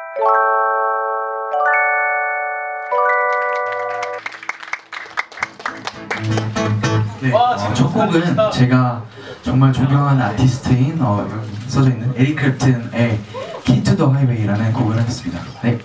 네, 첫 곡은 제가 정말 존경하는 아티스트인 여기 써져 있는 에릭 클랩튼의 Key to the Highway라는 곡을 하겠습니다. 네.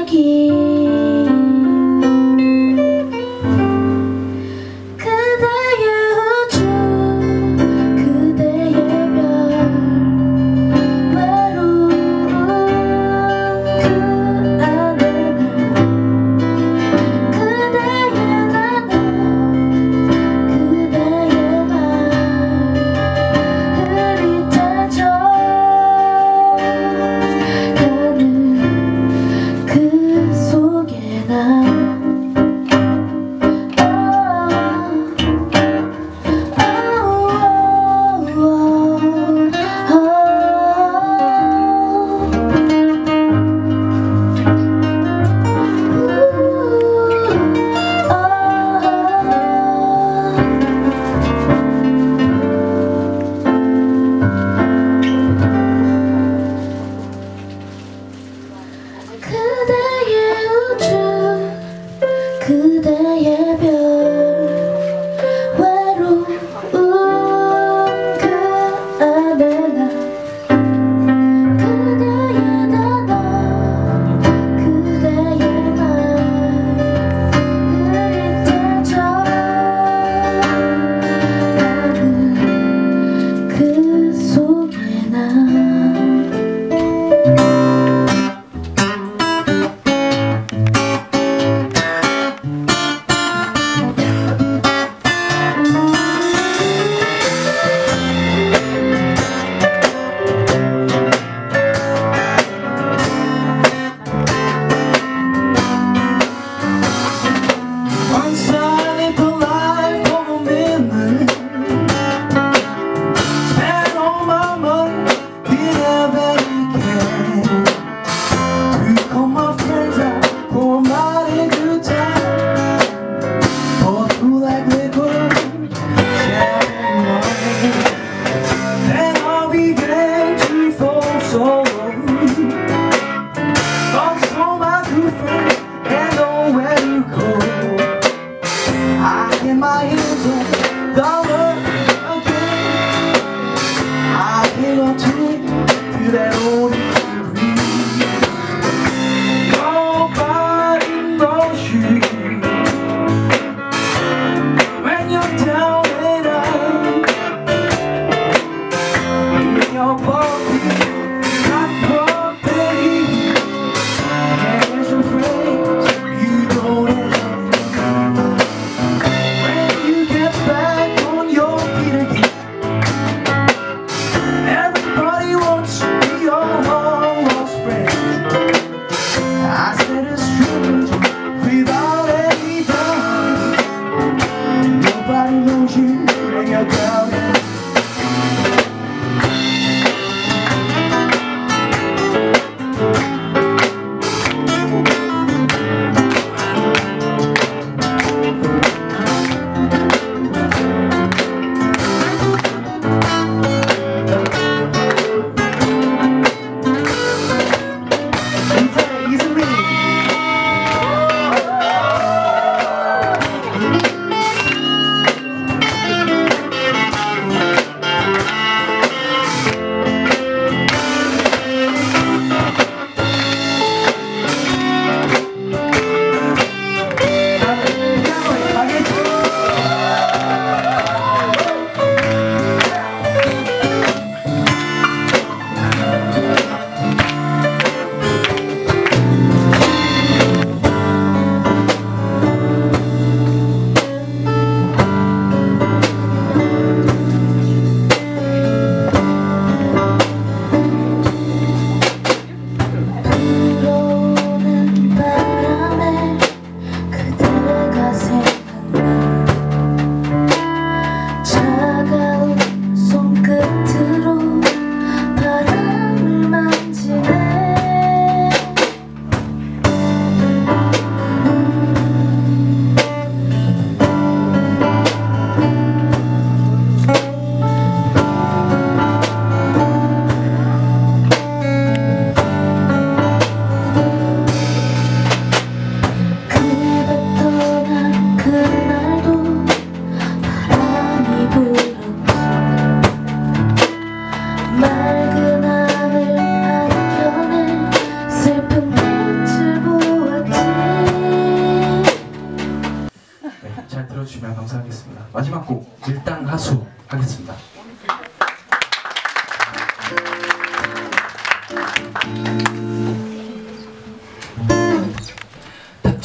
이야기 그대의 우주 그대의 별 외로운 그 안에 그대의 단어 그대의 말 흐릿해져 가는 그 소리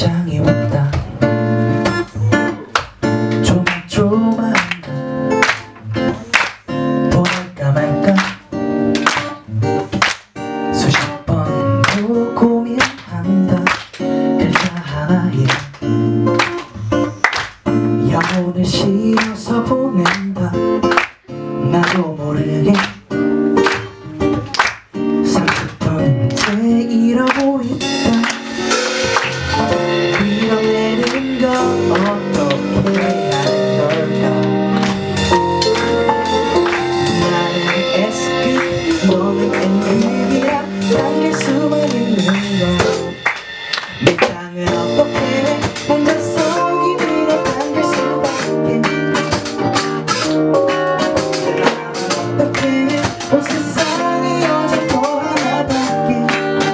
답장이 온다. 조마조마한다. 보낼까 말까 수십 번도 고민한다. 글자 하나에 영혼을 실어서 보낸다. 나도 모르게 30분째 이러고 있다. 밀어내는 건 어떻게 할 걸까. 나는 S급 너는 N급이야. 당길 수만 있는 건 내 땅을 어떻게 혼자서 기대어 당길 수밖에. 어떻게 온 세상에 여자 또 하나밖에.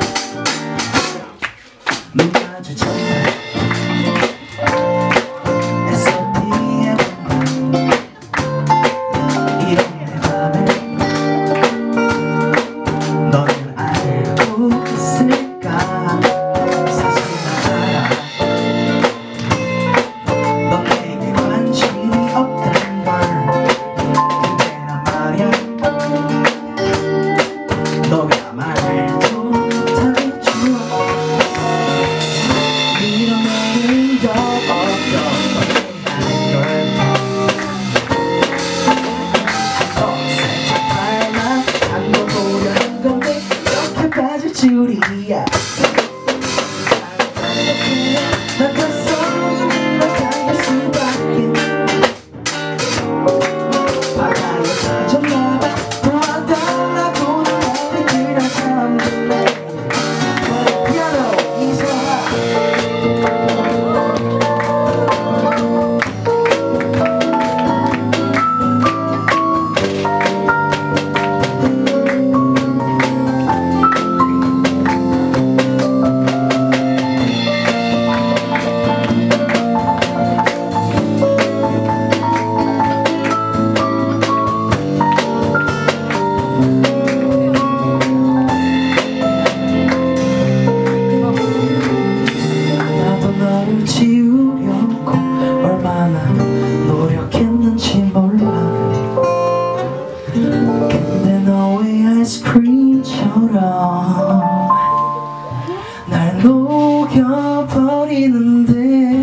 눈 마주쳤다. SOT의 밤 이런 내 밤에 너는 알고 있을까. 사실 난 알아. 넌 내게 관심이 없단 걸. 근데 난 말야 너가 말도 못하겠죠. 밀어내는 거 어떻게 할 걸까. 살짝 발만 한번 보려는 건데 이렇게 빠질 줄이야. 난 가성이 나갈 수밖에. 바다에 빠졌나봐. 도와달라고 나를 그냥 잠들래. 피아노 이소라. 나도 너를 지우려고 얼마나 노력했는지 몰라. 근데 너의 아이스크림처럼 날 녹여버리는데.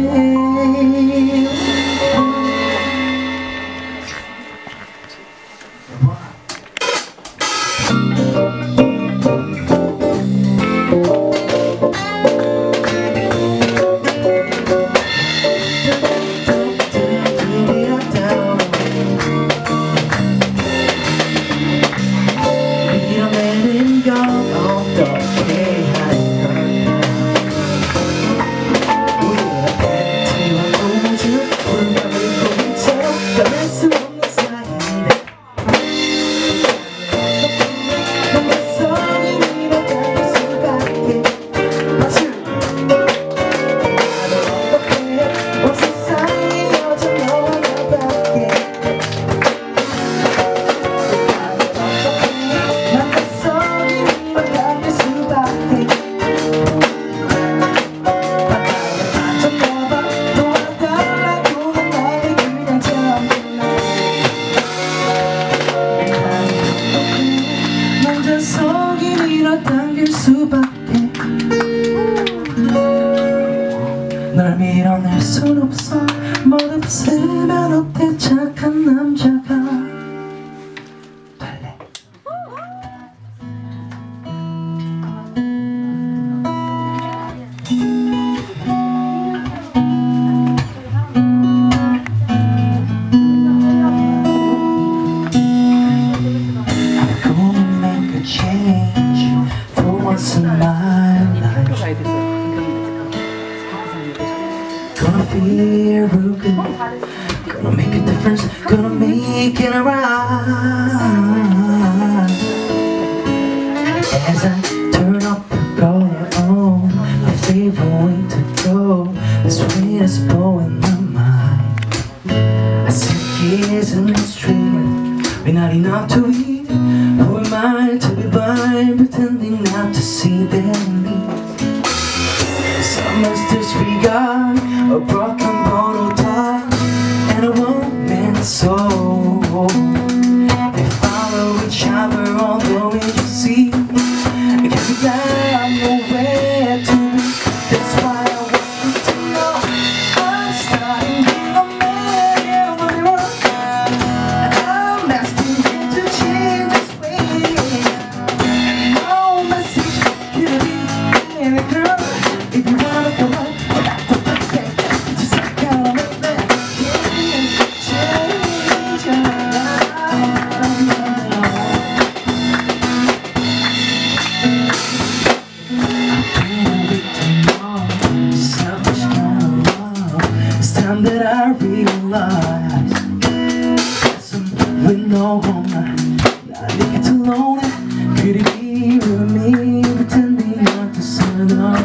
밀어내는 건 어떻게 할 걸까. 우리가 팬티와 우주 불감을 고민처럼 떠날 수 없는 사이인데. 넌 가성이 밀어당길 수밖에. 박수. 나는 어떻게 온 세상에 여자 너와 나밖에. 난 가성이 밀어당길 수밖에. 바다에 빠졌나봐. 도와달라고 난 나를 그냥 잠들래. 난 가성이 밀어당길 수밖에. 널 밀어낼 순 없어. 뭘 없으면 어때 착한 남자가 될래. I'm gonna make a change for once in my life. Gonna feel real good. Gonna make a difference. Gonna make it right. As I turn up the color on my favorite way to go. The sweetest bow in my mind. I see kids in the street. We're not enough to eat. Who am I to be blind, pretending not to see their needs? Summer's just free. If you wanna come on, just like how I make that change your life. Selfish kind of love. It's time that I realize with no home, not get alone. Could it be with me pretending not to sign up?